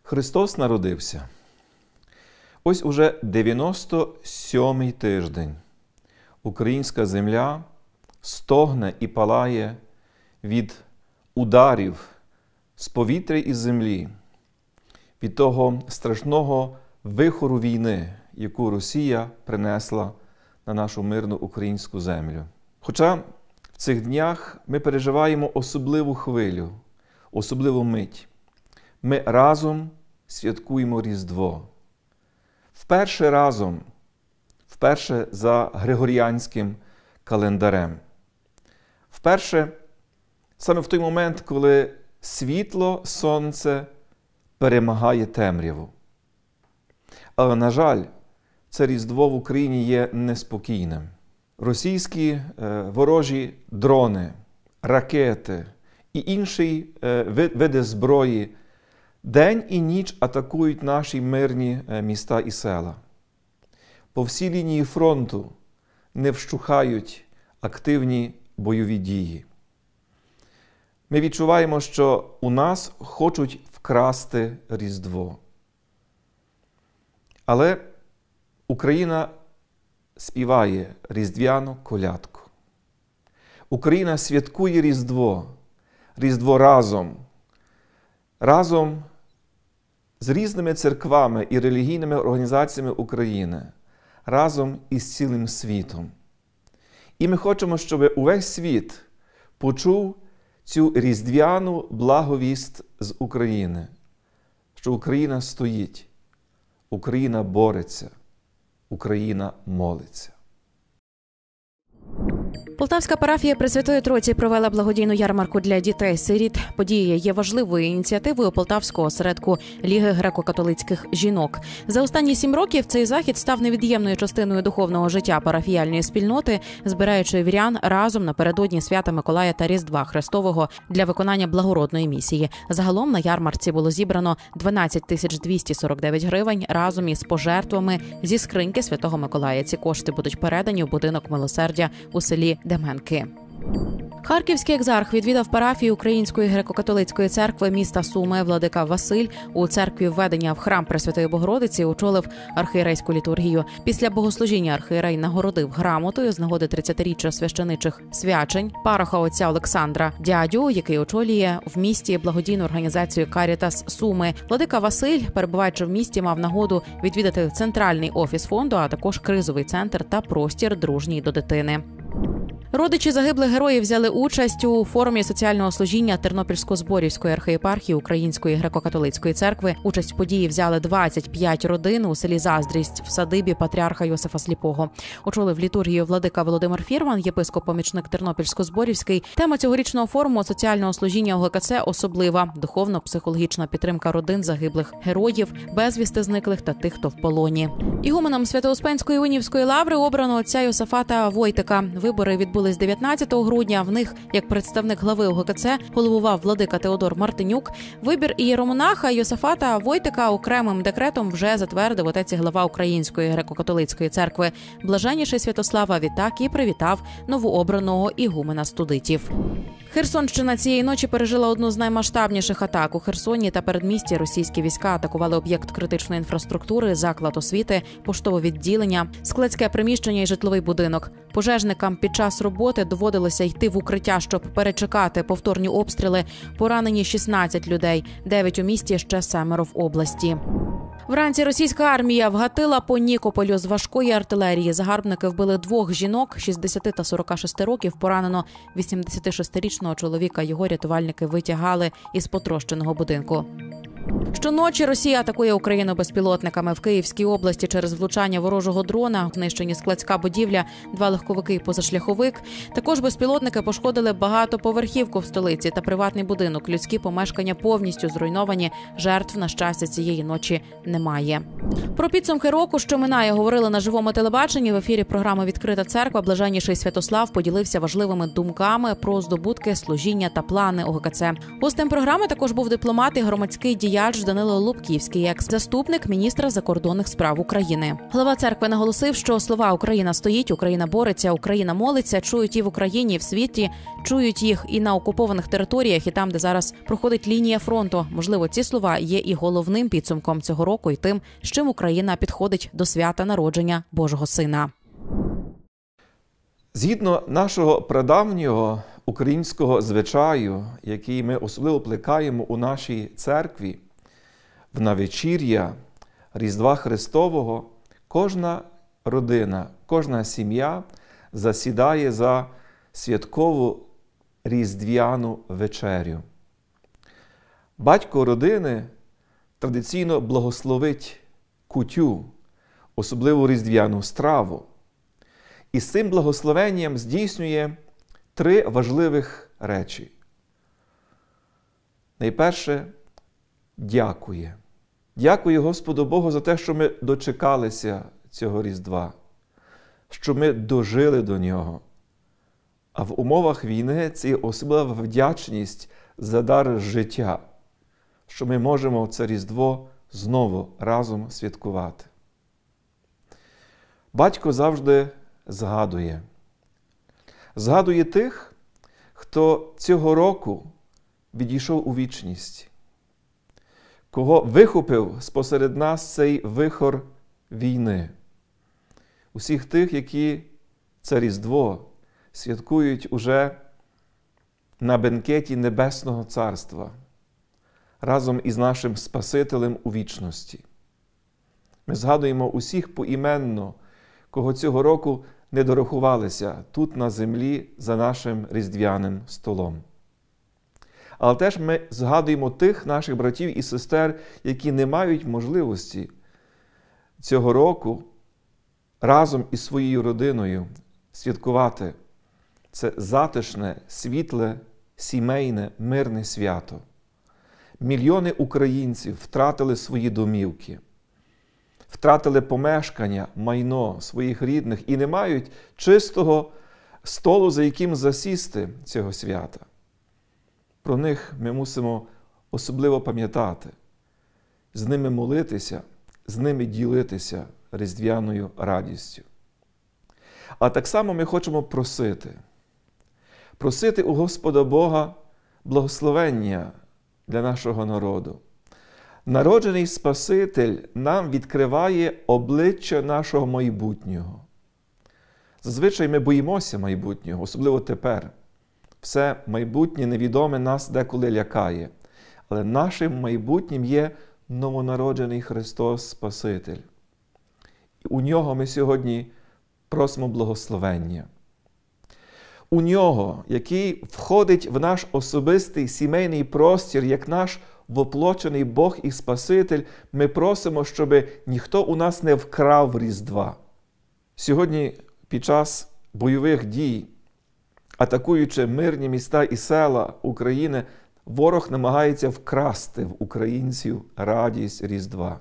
Христос народився. Ось уже 97-й тиждень українська земля стогне і палає від ударів з повітря і землі, від того страшного вихору війни, яку Росія принесла на нашу мирну українську землю. Хоча в цих днях ми переживаємо особливу хвилю, особливу мить. Ми разом святкуємо Різдво. Вперше за Григоріанським календарем. Вперше саме в той момент, коли світло, сонце перемагає темряву. Але, на жаль, це Різдво в Україні є неспокійним. Російські ворожі дрони, ракети і інші види зброї день і ніч атакують наші мирні міста і села. По всій лінії фронту не вщухають активні бойові дії. Ми відчуваємо, що у нас хочуть вкрасти Різдво. Але Україна співає різдвяну колядку. Україна святкує Різдво. Різдво разом з різними церквами і релігійними організаціями України, разом із цілим світом. І ми хочемо, щоб увесь світ почув цю різдвяну благовість з України, що Україна стоїть, Україна бореться, Україна молиться. Полтавська парафія Пресвятої Тройці провела благодійну ярмарку для дітей-сиріт. Подія є важливою ініціативою Полтавського осередку Ліги греко-католицьких жінок. За останні 7 років цей захід став невід'ємною частиною духовного життя парафіяльної спільноти, збираючи вірян разом напередодні свята Миколая та Різдва Христового для виконання благородної місії. Загалом на ярмарці було зібрано 12 249 гривень разом із пожертвами зі скриньки Святого Миколая. Ці кошти будуть передані у будинок милосердя у селі Деменки. Харківський екзарх відвідав парафію Української греко-католицької церкви міста Суми. Владика Василь у церкві введення в храм Пресвятої Богородиці очолив архієрейську літургію. Після богослужіння архієрей нагородив грамотою з нагоди 30-річчя священничих свячень пароха отця Олександра Дядю, який очолює в місті благодійну організацію «Карітас Суми». Владика Василь, перебуваючи в місті, мав нагоду відвідати центральний офіс фонду, а також кризовий центр та простір дружній до дитини. Родичі загиблих героїв взяли участь у форумі соціального служіння Тернопільсько-Зборівської архієпархії Української греко-католицької церкви. Участь в події взяли 25 родин у селі Заздрість в садибі патріарха Йосифа Сліпого. Очолив літургію владика Володимир Фірман, єпископ-помічник Тернопільсько-Зборівський. Тема цьогорічного форуму соціального служіння ОГКЦ особлива – духовно-психологічна підтримка родин загиблих героїв, безвісти зниклих та тих, хто в полоні. Ігуменом Свято-Успенської Унівської лаври обрано отця Йосафата Войтика. Вибори відбулись 19 грудня. В них, як представник глави ОГКЦ, головував владика Теодор Мартинюк. Вибір ієромонаха Йосафата Войтика окремим декретом вже затвердив отець і глава Української греко-католицької церкви. Блаженніший Святослава відтак і привітав новообраного ігумена студитів. Херсонщина цієї ночі пережила одну з наймасштабніших атак. У Херсоні та передмісті російські війська атакували об'єкт критичної інфраструктури, заклад освіти, поштове відділення, складське приміщення і житловий будинок. Пожежникам під час роботи доводилося йти в укриття, щоб перечекати повторні обстріли. Поранені 16 людей, 9 у місті, ще 7 в області. Вранці російська армія вгатила по Нікополю з важкої артилерії. Загарбники вбили 2 жінок, 60 та 46 років, поранено 86-річного чоловіка. Його рятувальники витягали із потрощеного будинку. Щоночі Росія атакує Україну безпілотниками. В Київській області через влучання ворожого дрона знищені складська будівля, 2 легковики і позашляховик. Також безпілотники пошкодили багатоповерхівку в столиці та приватний будинок. Людські помешкання повністю зруйновані. Жертв, на щастя, цієї ночі немає. Про підсумки року, що минає, говорили на живому телебаченні. В ефірі програми «Відкрита церква» блаженніший Святослав поділився важливими думками про здобутки, служіння та плани ОГКЦ. Гостем програми також був дипломат і громадський діяч діяч Данило Лубківський, екс-заступник міністра закордонних справ України. Глава церкви наголосив, що слова «Україна стоїть», «Україна бореться», «Україна молиться» чують і в Україні, і в світі, чують їх і на окупованих територіях, і там, де зараз проходить лінія фронту. Можливо, ці слова є і головним підсумком цього року, і тим, з чим Україна підходить до свята народження Божого Сина. Згідно нашого прадавнього українського звичаю, який ми особливо плекаємо у нашій церкві, в навечір'я Різдва Христового, кожна родина, кожна сім'я засідає за святкову різдвяну вечерю. Батько родини традиційно благословить кутю, особливу різдвяну страву. І з цим благословенням здійснює 3 важливих речі. Найперше – дякує. Дякує Господу Богу за те, що ми дочекалися цього Різдва, що ми дожили до нього. А в умовах війни це є особлива вдячність за дар життя, що ми можемо це Різдво знову разом святкувати. Батько завжди згадує тих, хто цього року відійшов у вічність, кого вихопив спосеред нас цей вихор війни. Усіх тих, які це Різдво святкують уже на бенкеті Небесного Царства, разом із нашим Спасителем у вічності. Ми згадуємо усіх поіменно, кого цього року не дорахувалися тут на землі за нашим різдвяним столом. Але теж ми згадуємо тих наших братів і сестер, які не мають можливості цього року разом із своєю родиною святкувати це затишне, світле, сімейне, мирне свято. Мільйони українців втратили свої домівки, втратили помешкання, майно своїх рідних і не мають чистого столу, за яким засісти цього свята. Про них ми мусимо особливо пам'ятати, з ними молитися, з ними ділитися різдвяною радістю. А так само ми хочемо просити у Господа Бога благословення для нашого народу. Народжений Спаситель нам відкриває обличчя нашого майбутнього. Зазвичай ми боїмося майбутнього, особливо тепер. Все майбутнє невідоме нас деколи лякає. Але нашим майбутнім є новонароджений Христос Спаситель. І у Нього ми сьогодні просимо благословення. У Нього, який входить в наш особистий сімейний простір, як наш воплочений Бог і Спаситель, ми просимо, щоб ніхто у нас не вкрав Різдва. Сьогодні, під час бойових дій, атакуючи мирні міста і села України, ворог намагається вкрасти в українців радість Різдва.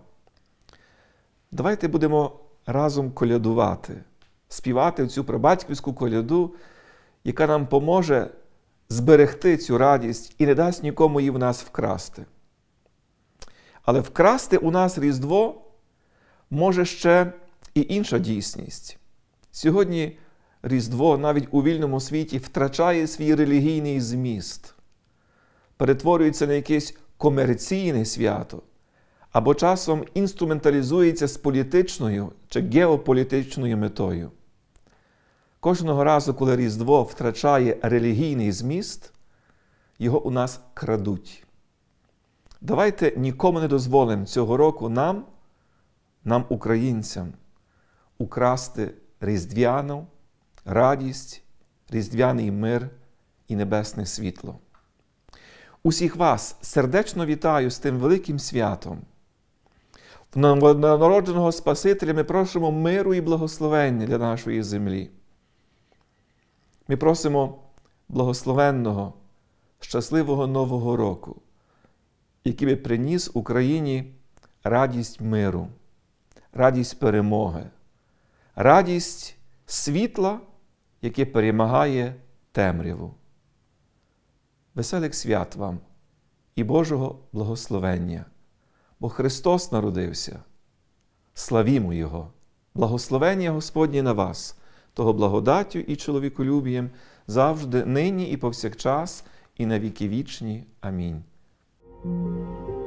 Давайте будемо разом колядувати, співати цю прабатьківську коляду, яка нам поможе зберегти цю радість і не дасть нікому її в нас вкрасти. Але вкрасти у нас Різдво може ще і інша дійсність. Сьогодні Різдво навіть у вільному світі втрачає свій релігійний зміст, перетворюється на якесь комерційне свято, або часом інструменталізується з політичною чи геополітичною метою. Кожного разу, коли Різдво втрачає релігійний зміст, його у нас крадуть. Давайте нікому не дозволимо цього року нам, українцям, украсти різдвяну радість, різдвяний мир і небесне світло. Усіх вас сердечно вітаю з тим великим святом. В новонародженого Спасителя ми просимо миру і благословення для нашої землі. Ми просимо благословенного, щасливого Нового року, який би приніс Україні радість миру, радість перемоги, радість світла, яке перемагає темряву. Веселих свят вам і Божого благословення! бо Христос народився. Славімо Його! Благословення Господнє на вас, того благодаттю і чоловіколюбієм завжди, нині і повсякчас, і на віки вічні. Амінь.